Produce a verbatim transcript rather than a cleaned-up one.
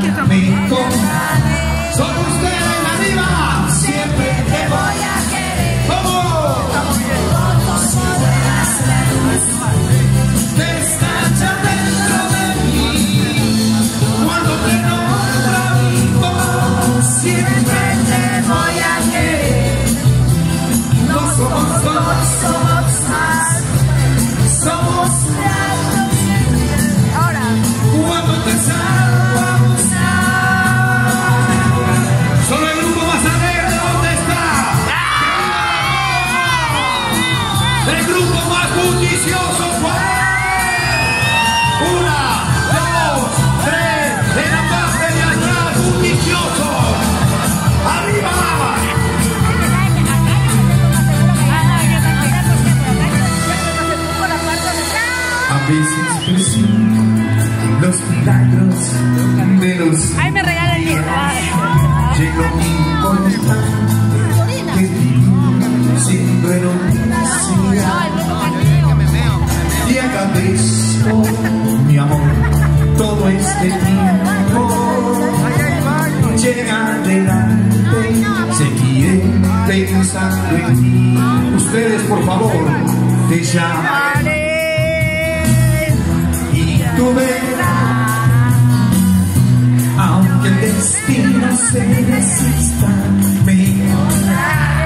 me encontraré. Son ustedes arriba, siempre te voy a querer. ¿Cómo? Que están dentro de mí. Cuando te nombro mi voz, siempre te voy a querer. No somos dos, somos más. Somos tantos. Ahora, cuando te salgo a buscar. Solo el grupo más alegre, ¿dónde está? El grupo más bullicioso, una, dos, tres, en la parte de atrás, bullicioso. ¡Arriba! A veces presiento los milagros de los... Ay, me regalan el Llegó importante que vivir sin renuncia. Y agradezco, mi amor, todo este tiempo. Llega adelante, seguiré pensando en ti. Ustedes, por favor, te llamaré. Y tú verás, aunque el destino se resista, me encontraré.